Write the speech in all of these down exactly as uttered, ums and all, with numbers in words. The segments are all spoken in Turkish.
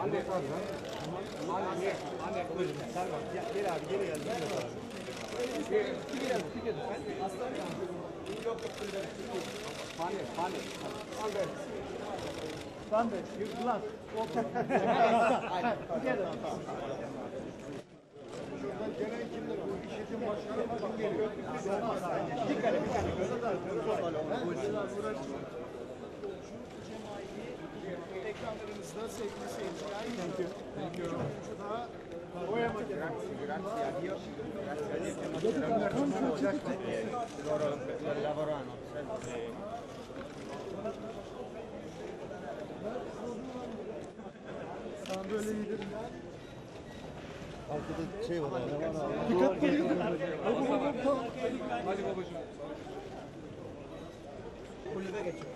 Anne, anne, anne, buyurun. Sen bak, gel, gel abi, geri gel. Gel abi. Gel, gel, gel. Aslan ya. Yok, yok, Pane, pane. Pane. Pane, you glass. Together. Şuradan gelen kimler? Bu işletim başkanı kim geliyor? Bir kere, bir kere. Ekranlarımızda sevgili seyirciler. Thank you. Thank you. Oya loro lavorano sempre. Sen böyle iyidir. Arkada şey var. Dikkat edin. Hadi babacığım. Kulübe geçiyor.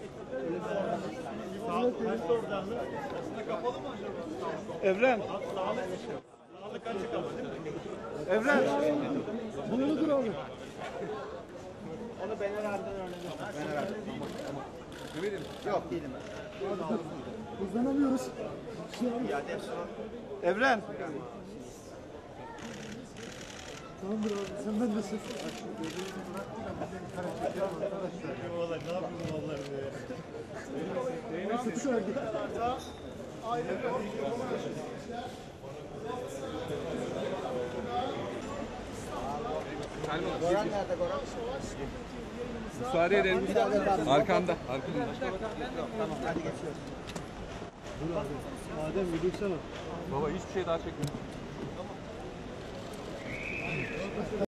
Kulübe oradan. Kapalı mı acaba? Evren. Sağlık açık ama. Evren. Bunu dur abi. Onu ben herhalde öğrendim. Ben herhalde. Tamam. Ümidim. Yok değilim ben. Hızlanamıyoruz. Evren. Tamamdır abi. Sen ben nasıl? Vallahi ne yapayım vallahi be. Sıkış hareket. Aile Goran nerede Goran? Müsaade edelim. Arkanda. Arkanda. Tamam hadi geçiyoruz. Dur abi. Adem bir dursana. Baba hiçbir şey daha çekmiyor.